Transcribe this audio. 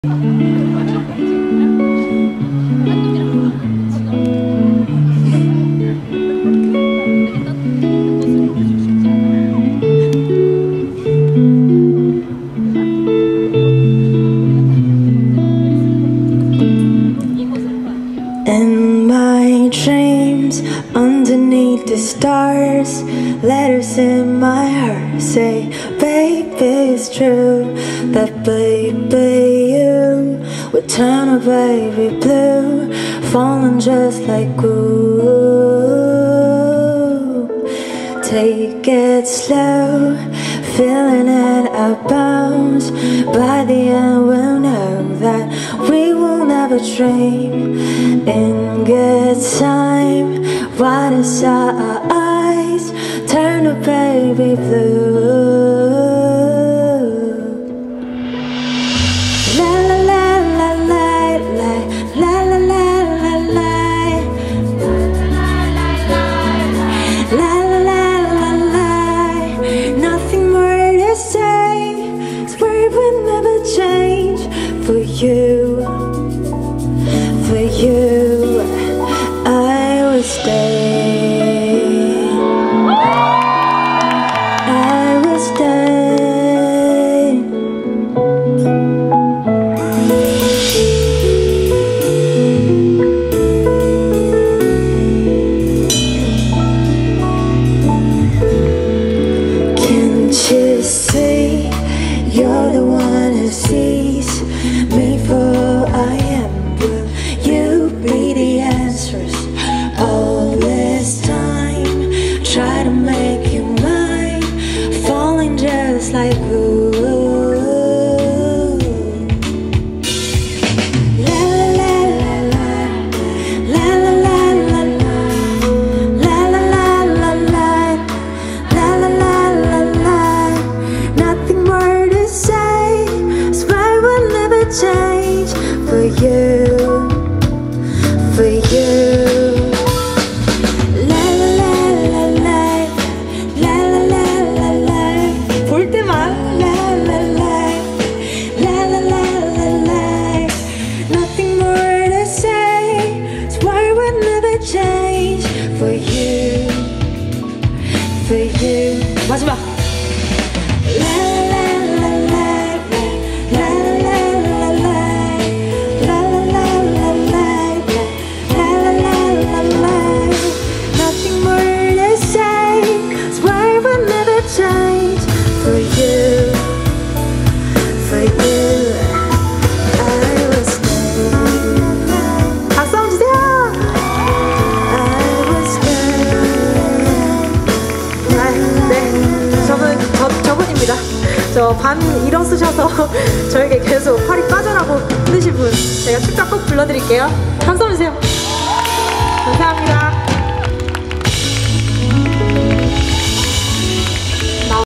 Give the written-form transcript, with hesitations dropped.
In my dreams, underneath the stars, letters in my heart say, baby, it's true that baby you would turn a baby blue, falling just like glue. Take it slow, feeling it our bones. By the end we'll know that we will never dream. In good time, wide as our eyes, turn a baby blue. La la la la la la la la la la la la la la la. Nothing more to say, swear it will never change for you. For you, I will stay. I will stay. Can't you see you're the one who sees me for I am? Be the answers all this time. Try to make you mine, falling just like glue. La la la la la la la la la la la la la la la. Nothing more to say, swear I will never change for you. For you, la la la la la la la la la la. 볼 때만 la la la la la la la la. Nothing more to say, so I will never change for you, for you. 마지막. La la la la la la la la la la la la. Nothing more to say, swear I will never change for you, for you, I will stay. 박수 한번 주세요. I will stay. 네, 저분입니다. 저 반 일어서셔서 저에게 계속 팔이 빠져라고 힘드신 분, 제가 축가 꼭 불러드릴게요. 박수 한번 주세요.